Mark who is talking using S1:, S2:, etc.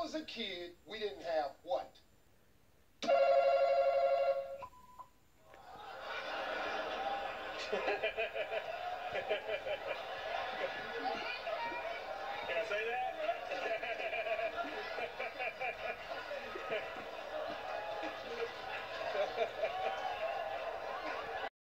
S1: was a kid, we didn't have what?
S2: Can I say that?